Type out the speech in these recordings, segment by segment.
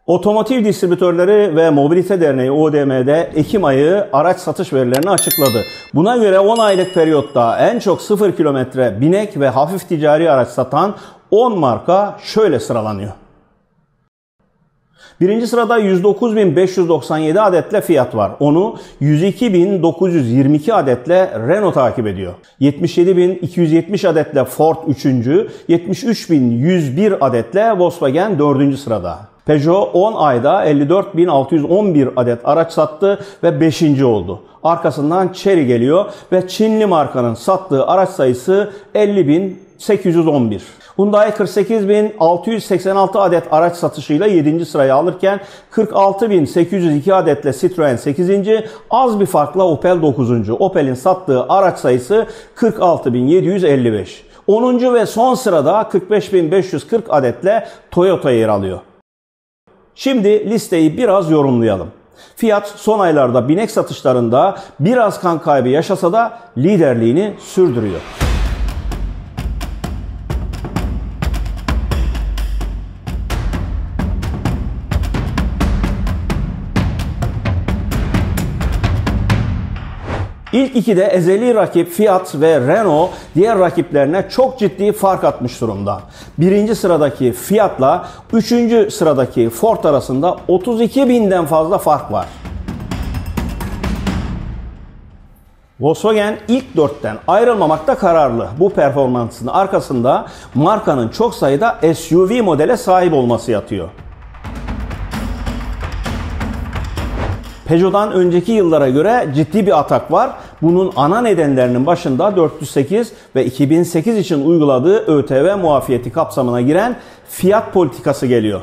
Otomotiv Distribütörleri ve Mobilite Derneği ODM'de Ekim ayı araç satış verilerini açıkladı. Buna göre 10 aylık periyotta en çok 0 kilometre binek ve hafif ticari araç satan 10 marka şöyle sıralanıyor. Birinci sırada 109.597 adetle Fiat var. Onu 102.922 adetle Renault takip ediyor. 77.270 adetle Ford 3. 73.101 adetle Volkswagen 4. sırada. Peugeot 10 ayda 54.611 adet araç sattı ve 5. oldu. Arkasından Chery geliyor ve Çinli markanın sattığı araç sayısı 50.811. Hyundai 48.686 adet araç satışıyla 7. sırayı alırken 46.802 adetle Citroen 8. az bir farkla Opel 9. Opel'in sattığı araç sayısı 46.755. 10. ve son sırada 45.540 adetle Toyota yer alıyor. Şimdi listeyi biraz yorumlayalım. Fiat son aylarda binek satışlarında biraz kan kaybı yaşasa da liderliğini sürdürüyor. İlk ikide ezeli rakip Fiat ve Renault diğer rakiplerine çok ciddi fark atmış durumda. Birinci sıradaki Fiat'la 3. sıradaki Ford arasında 32.000'den fazla fark var. Volkswagen ilk 4'ten ayrılmamakta kararlı. Bu performansın arkasında markanın çok sayıda SUV modele sahip olması yatıyor. Peugeot'dan önceki yıllara göre ciddi bir atak var. Bunun ana nedenlerinin başında 408 ve 2008 için uyguladığı ÖTV muafiyeti kapsamına giren fiyat politikası geliyor.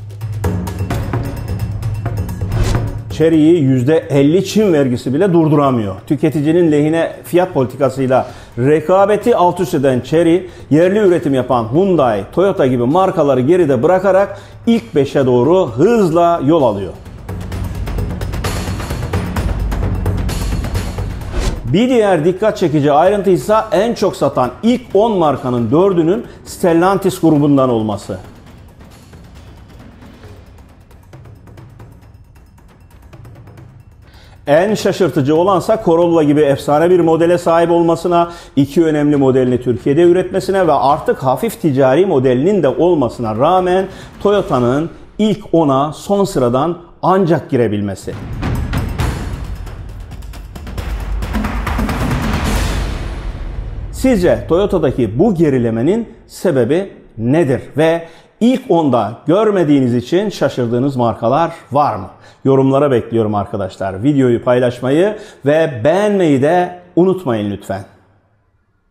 Chery'yi %50 Çin vergisi bile durduramıyor. Tüketicinin lehine fiyat politikasıyla rekabeti alt üst eden Chery, yerli üretim yapan Hyundai, Toyota gibi markaları geride bırakarak ilk 5'e doğru hızla yol alıyor. Bir diğer dikkat çekici ayrıntı ise en çok satan ilk 10 markanın 4'ünün Stellantis grubundan olması. En şaşırtıcı olansa Corolla gibi efsane bir modele sahip olmasına, 2 önemli modelini Türkiye'de üretmesine ve artık hafif ticari modelinin de olmasına rağmen Toyota'nın ilk 10'a son sıradan ancak girebilmesi. Sizce Toyota'daki bu gerilemenin sebebi nedir? Ve ilk 10'da görmediğiniz için şaşırdığınız markalar var mı? Yorumlara bekliyorum arkadaşlar. Videoyu paylaşmayı ve beğenmeyi de unutmayın lütfen.